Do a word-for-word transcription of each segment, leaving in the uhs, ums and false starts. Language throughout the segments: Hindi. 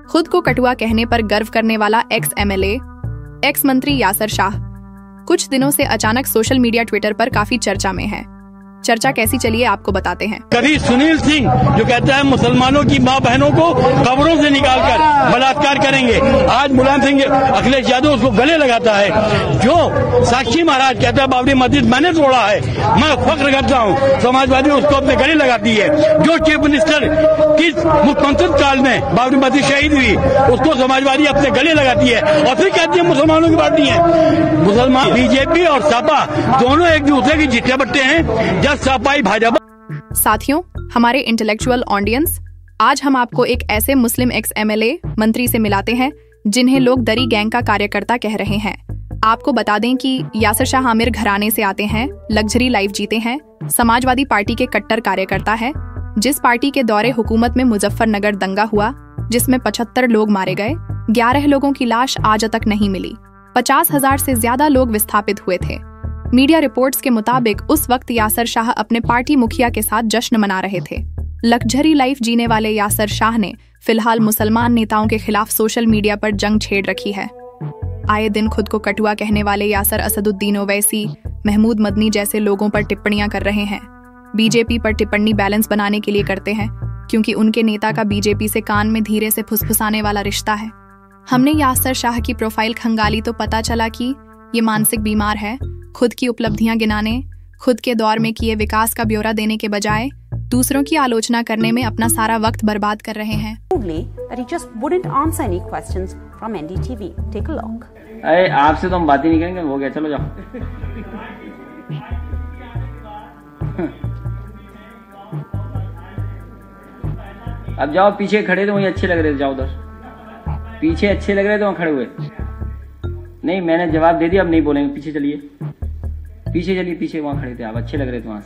खुद को कटुआ कहने पर गर्व करने वाला एक्स एमएलए, एक्स मंत्री यासर शाह कुछ दिनों से अचानक सोशल मीडिया ट्विटर पर काफी चर्चा में है। चर्चा कैसी चलिए आपको बताते हैं। कभी सुनील सिंह जो कहता है मुसलमानों की माँ बहनों को कब्रों से निकालकर बलात्कार करेंगे, आज मुलायम सिंह अखिलेश यादव उसको गले लगाता है। जो साक्षी महाराज कहता है बाबरी मस्जिद मैंने तोड़ा है, मैं फख्र करता हूँ, समाजवादी उसको अपने गले लगाती है। जो चीफ मिनिस्टर किस मुख्यमंत्री काल में बाबरी मस्जिद शहीद हुई उसको समाजवादी अपने गले लगाती है और फिर कहती है मुसलमानों की पार्टी है। मुसलमान बीजेपी और सपा दोनों एक दूसरे की जिट्टे बट्टे हैं। भाजपा। साथियों, हमारे इंटेलेक्चुअल ऑडियंस, आज हम आपको एक ऐसे मुस्लिम एक्स एमएलए मंत्री से मिलाते हैं जिन्हें लोग दरी गैंग का कार्यकर्ता कह रहे हैं। आपको बता दें कि यासर शाह आमिर घराने से आते हैं, लग्जरी लाइफ जीते हैं, समाजवादी पार्टी के कट्टर कार्यकर्ता है। जिस पार्टी के दौरे हुकूमत में मुजफ्फरनगर दंगा हुआ जिसमें पचहत्तर लोग मारे गए, ग्यारह लोगों की लाश आज तक नहीं मिली, पचास हजार से ज्यादा लोग विस्थापित हुए थे। मीडिया रिपोर्ट्स के मुताबिक उस वक्त यासर शाह अपने पार्टी मुखिया के साथ जश्न मना रहे थे। लग्जरी लाइफ जीने वाले यासर शाह ने फिलहाल मुसलमान नेताओं के खिलाफ सोशल मीडिया पर जंग छेड़ रखी है। आए दिन खुद को कटुआ कहने वाले यासर असदुद्दीन ओवैसी, महमूद मदनी जैसे लोगों पर टिप्पणियां कर रहे हैं। बीजेपी पर टिप्पणी बैलेंस बनाने के लिए करते हैं, क्योंकि उनके नेता का बीजेपी से कान में धीरे से फुसफुसाने वाला रिश्ता है। हमने यासर शाह की प्रोफाइल खंगाली तो पता चला कि ये मानसिक बीमार है। खुद की उपलब्धियां गिनाने, खुद के दौर में किए विकास का ब्यौरा देने के बजाय दूसरों की आलोचना करने में अपना सारा वक्त बर्बाद कर रहे हैं। अरे आपसे तो हम बात ही नहीं करेंगे, हो गया, चलो जाओ। अब जाओ, पीछे खड़े थे वहीं अच्छे लग रहे थे, जाओ उधर पीछे अच्छे लग रहे थे वहाँ खड़े हुए। नहीं, मैंने जवाब दे दिया, अब नहीं बोलेंगे, पीछे चलिए, पीछे चलिए, पीछे वहाँ खड़े थे आप, अच्छे लग रहे थे वहाँ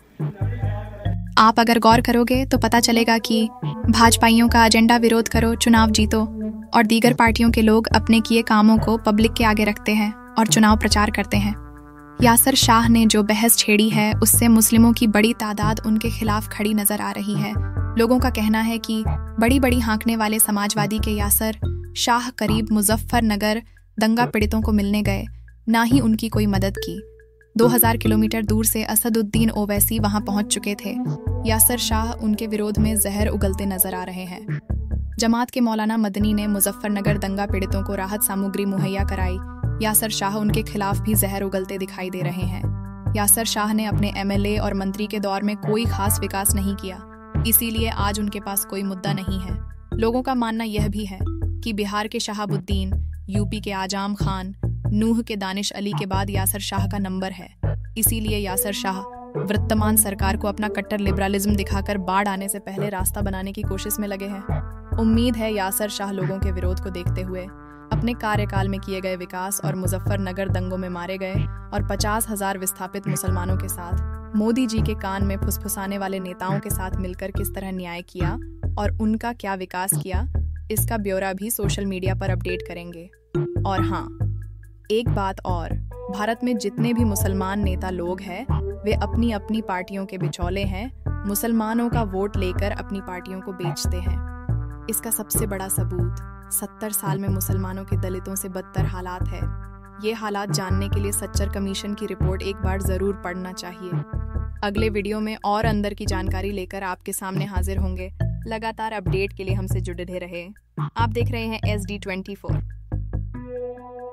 से। आप अगर गौर करोगे तो पता चलेगा कि भाजपाइयों का एजेंडा विरोध करो, चुनाव जीतो, और दीगर पार्टियों के लोग अपने किए कामों को पब्लिक के आगे रखते हैं और चुनाव प्रचार करते हैं। यासर शाह ने जो बहस छेड़ी है उससे मुस्लिमों की बड़ी तादाद उनके खिलाफ खड़ी नजर आ रही है। लोगों का कहना है कि बड़ी बड़ी हाँकने वाले समाजवादी के यासर शाह करीब मुजफ्फरनगर दंगा पीड़ितों को मिलने गए, ना ही उनकी कोई मदद की। दो हज़ार किलोमीटर दूर से असदुद्दीन ओवैसी वहां पहुंच चुके थे। यासर शाह उनके विरोध में जहर उगलते नजर आ रहे हैं। जमात के मौलाना मदनी ने मुजफ्फरनगर दंगा पीड़ितों को राहत सामग्री मुहैया कराई। यासर शाह उनके खिलाफ भी जहर उगलते दिखाई दे रहे हैं। यासर शाह ने अपने एमएलए और मंत्री के दौर में कोई खास विकास नहीं किया, इसीलिए आज उनके पास कोई मुद्दा नहीं है। लोगों का मानना यह भी है कि बिहार के शहाबुद्दीन, यूपी के आजाम खान, नूह के दानिश अली के बाद यासर शाह का नंबर है। इसीलिए यासर शाह वर्तमान सरकार को अपना कट्टर लिबरलिज्म दिखाकर बाढ़ आने से पहले रास्ता बनाने की कोशिश में लगे हैं। उम्मीद है यासर शाह लोगों के विरोध को देखते हुए अपने कार्यकाल में किए गए विकास और मुजफ्फरनगर दंगों में मारे गए और पचास हजार विस्थापित मुसलमानों के साथ मोदी जी के कान में फुसफुसाने वाले नेताओं के साथ मिलकर किस तरह न्याय किया और उनका क्या विकास किया, इसका ब्यौरा भी सोशल मीडिया पर अपडेट करेंगे। और हाँ, एक बात और, भारत में जितने भी मुसलमान नेता लोग हैं वे अपनी अपनी पार्टियों के बिचौले हैं, मुसलमानों का वोट लेकर अपनी पार्टियों को बेचते हैं। इसका सबसे बड़ा सबूत सत्तर साल में मुसलमानों के दलितों से बदतर हालात है। ये हालात जानने के लिए सच्चर कमीशन की रिपोर्ट एक बार जरूर पढ़ना चाहिए। अगले वीडियो में और अंदर की जानकारी लेकर आपके सामने हाजिर होंगे। लगातार अपडेट के लिए हमसे जुड़े रहे। आप देख रहे हैं एस डी ट्वेंटी फोर।